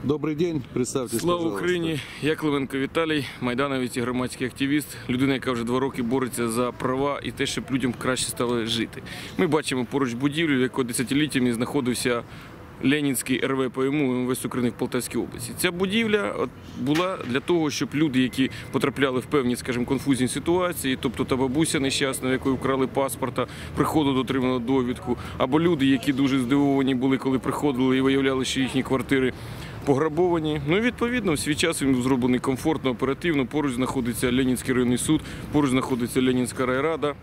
Добрий день, представтесь, Слава пожалуйста. Україні! Я Клименко Віталій, майдановець і громадський активіст, людина, яка вже 2 роки бореться за права і те, щоб людям краще стало жити. Ми бачимо поруч будівлю, в якій десятиліттями знаходився Ленінський РВПМУ МВС України в Полтавській області. Ця будівля була для того, щоб люди, які потрапляли в певні, скажімо, конфузні ситуації, тобто та бабуся нещасна, в якої вкрали паспорта, приходили, отримали довідку, або люди, які дуже здивовані були, коли приходили і виявляли, що їхні квартири пограбовані. Ну і відповідно в свій час він був зроблений комфортно, оперативно. Поруч знаходиться Ленінський районний суд, поруч знаходиться Ленінська райрада.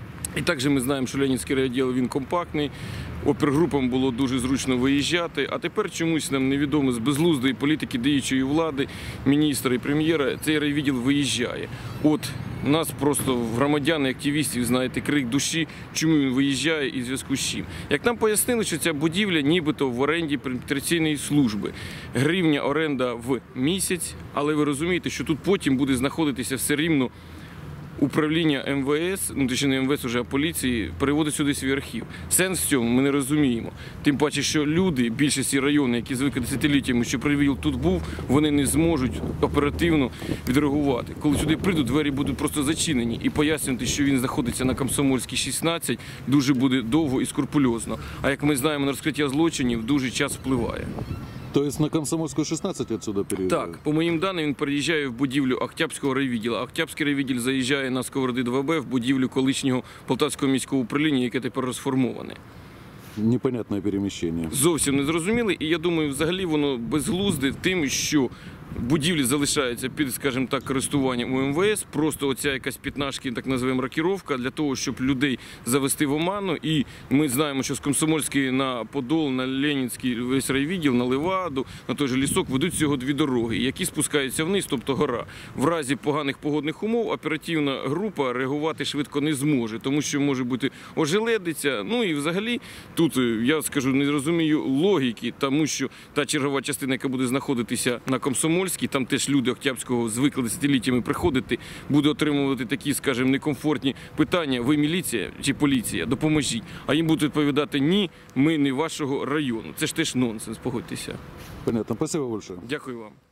І також ми знаємо, що Ленінський райвідділ, він компактний, опергрупам було дуже зручно виїжджати, а тепер чомусь нам невідомо з безглуздої політики діючої влади, міністра і прем'єра, цей райвідділ виїжджає. От у нас просто громадян і активістів, знаєте, крик душі, чому він виїжджає і в зв'язку з чим. Як нам пояснили, що ця будівля нібито в оренді міграційної служби. Гривня оренда в місяць, але ви розумієте, що тут потім буде знаходитися все рівно управління МВС, ну точніше не МВС уже, а поліції, переводить сюди свій архів. Сенс в цьому ми не розуміємо. Тим паче, що люди, більшості районів, які звикли десятиліттями, що привіл тут був, вони не зможуть оперативно відреагувати. Коли сюди прийдуть, двері будуть просто зачинені. І пояснювати, що він знаходиться на Комсомольській 16, дуже буде довго і скрупульозно. А як ми знаємо, на розкриття злочинів дуже час впливає. То есть на Комсомольскую 16 отсюда переезжает? Так, по моїм даним, він переїжджає в будівлю Октябрського райвідділу. Октябрський райвідділ заїжджає на Сковороди 2Б в будівлю колишнього Полтавського міського управління, яке тепер розформоване. Непонятное перемещение. Зовсім не зрозуміло, і я думаю, взагалі воно безглузде тим, що будівлі залишаються під, скажімо так, користуванням у МВС, просто оця якась п'ятнашки, так називаємо, рокіровка, для того, щоб людей завести в оману. І ми знаємо, що з Комсомольської на Подол, на Ленінський весь райвідділ, на Леваду, на той же Лісок ведуть всього 2 дороги, які спускаються вниз, тобто гора. В разі поганих погодних умов оперативна група реагувати швидко не зможе, тому що може бути ожеледиця. Ну і взагалі тут, я скажу, не розумію логіки, тому що та чергова частина, яка буде знаходитися на Комсомольській, там теж люди Октябрського звикли десятиліттями приходити, буде отримувати такі, скажімо, некомфортні питання: ви міліція чи поліція, допоможіть. А їм будуть відповідати: ні, ми не вашого району. Це ж теж нонсенс, погодьтеся. Понятно. Спасибо большое. Дякую вам.